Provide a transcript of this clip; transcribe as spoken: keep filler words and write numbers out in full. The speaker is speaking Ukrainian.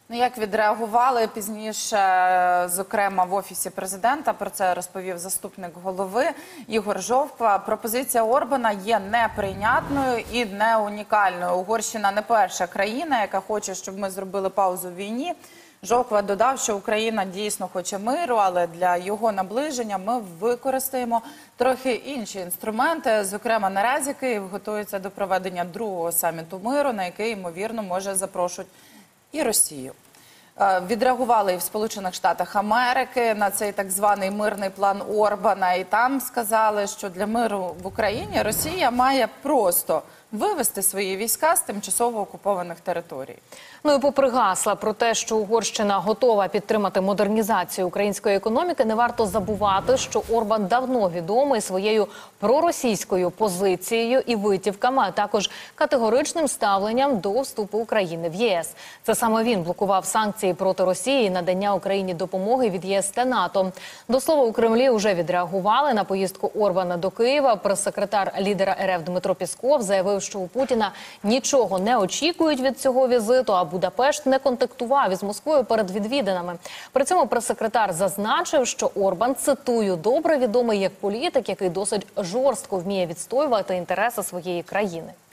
Ну, як відреагували пізніше, зокрема в Офісі президента, про це розповів заступник голови Ігор Жовква. Пропозиція Орбана є неприйнятною і не унікальною. Угорщина не перша країна, яка хоче, щоб ми зробили паузу в війні. Жовква додав, що Україна дійсно хоче миру, але для його наближення ми використаємо трохи інші інструменти. Зокрема, наразі Київ готується до проведення другого саміту миру, на який, ймовірно, може запрошувати і Росію. Відреагували і в Сполучених Штатах Америки на цей так званий мирний план Орбана. І там сказали, що для миру в Україні Росія має просто вивести свої війська з тимчасово окупованих територій. Ну і попри гасла про те, що Угорщина готова підтримати модернізацію української економіки, не варто забувати, що Орбан давно відомий своєю проросійською позицією і витівками, а також категоричним ставленням до вступу України в ЄС. Це саме він блокував санкції проти Росії і надання Україні допомоги від ЄС та НАТО. До слова, у Кремлі вже відреагували на поїздку Орбана до Києва. Прес-секретар лідера РФ Дмитро Пісков заявив, що у Путіна нічого не очікують від цього візиту, а Будапешт не контактував із Москвою перед відвідинами. При цьому прес-секретар зазначив, що Орбан, цитую, добре відомий як політик, який досить жорстко вміє відстоювати інтереси своєї країни.